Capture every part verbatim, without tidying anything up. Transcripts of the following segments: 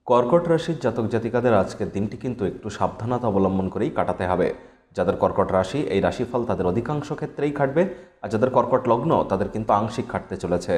কর্কট রাশির জাতক জাতিকাদের আজকের দিনটি কিন্তু একটু সাবধানতা অবলম্বন করেই কাটাতে হবে। যাদের কর্কট রাশি, এই রাশিফল তাদের অধিকাংশ ক্ষেত্রেই খাটবে, আর যাদের কর্কট লগ্ন তাদের কিন্তু আংশিক খাটতে চলেছে।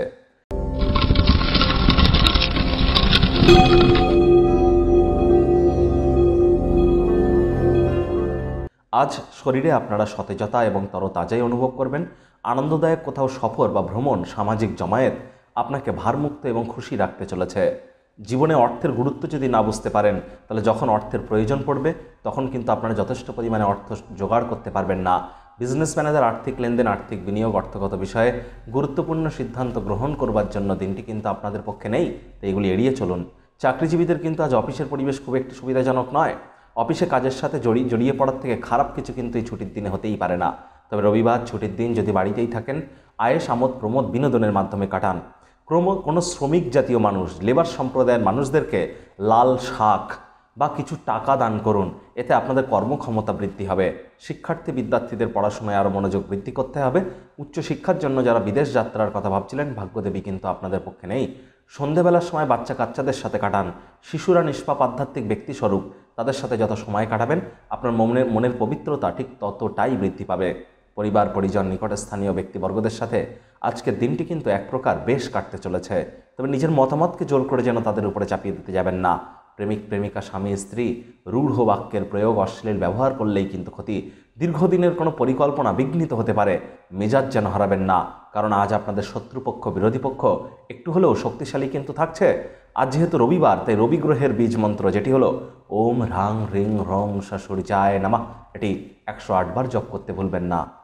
আজ শরীরে আপনারা সতেজতা এবং তরতাজাই অনুভব করবেন। আনন্দদায়ক কোথাও সফর বা ভ্রমণ, সামাজিক জমায়েত আপনাকে ভারমুক্ত এবং খুশি রাখতে চলেছে। জীবনে অর্থের গুরুত্ব যদি না বুঝতে পারেন, তাহলে যখন অর্থের প্রয়োজন পড়বে তখন কিন্তু আপনারা যথেষ্ট পরিমাণে অর্থ জোগাড় করতে পারবেন না। বিজনেসম্যানেদের আর্থিক লেনদেন, আর্থিক বিনিয়োগ, অর্থগত বিষয়ে গুরুত্বপূর্ণ সিদ্ধান্ত গ্রহণ করবার জন্য দিনটি কিন্তু আপনাদের পক্ষে নেই, তো এগুলি এড়িয়ে চলুন। চাকরিজীবীদের কিন্তু আজ অফিসের পরিবেশ খুব একটি সুবিধাজনক নয়। অফিসে কাজের সাথে জড়িয়ে জড়িয়ে পড়ার থেকে খারাপ কিছু কিন্তু এই ছুটির দিনে হতেই পারে না। তবে রবিবার ছুটির দিন যদি বাড়িতেই থাকেন, আয়েস, আমোদ, প্রমোদ, বিনোদনের মাধ্যমে কাটান। ক্রম কোনো শ্রমিক জাতীয় মানুষ, লেবার সম্প্রদায়ের মানুষদেরকে লাল শাক বা কিছু টাকা দান করুন, এতে আপনাদের কর্মক্ষমতা বৃদ্ধি হবে। শিক্ষার্থী বিদ্যার্থীদের পড়াশোনায় আরও মনোযোগ বৃদ্ধি করতে হবে। উচ্চশিক্ষার জন্য যারা বিদেশ যাত্রার কথা ভাবছিলেন, ভাগ্যদেবী কিন্তু আপনাদের পক্ষে নেই। সন্ধেবেলার সময় বাচ্চা কাচ্চাদের সাথে কাটান। শিশুরা নিষ্পাপ আধ্যাত্মিক ব্যক্তিস্বরূপ, তাদের সাথে যত সময় কাটাবেন আপনার মনের মনের পবিত্রতা ঠিক ততটাই বৃদ্ধি পাবে। পরিবার, পরিজন, নিকট স্থানীয় ব্যক্তিবর্গদের সাথে আজকের দিনটি কিন্তু এক প্রকার বেশ কাটতে চলেছে। তবে নিজের মতামতকে জোর করে যেন তাদের উপরে চাপিয়ে দিতে যাবেন না। প্রেমিক প্রেমিকা, স্বামী স্ত্রী রূঢ় বাক্যের প্রয়োগ, অশ্লীল ব্যবহার করলেই কিন্তু ক্ষতি। দীর্ঘদিনের কোনো পরিকল্পনা বিঘ্নিত হতে পারে। মেজাজ যেন হারাবেন না, কারণ আজ আপনাদের শত্রুপক্ষ, বিরোধী পক্ষ একটু হলেও শক্তিশালী কিন্তু থাকছে। আজ যেহেতু রবিবার, তাই রবি গ্রহের বীজ মন্ত্র যেটি হলো ওম হ্রাং হ্রিং হ্রং সূর্যায় নমঃ, এটি একশো আট বার জপ করতে ভুলবেন না।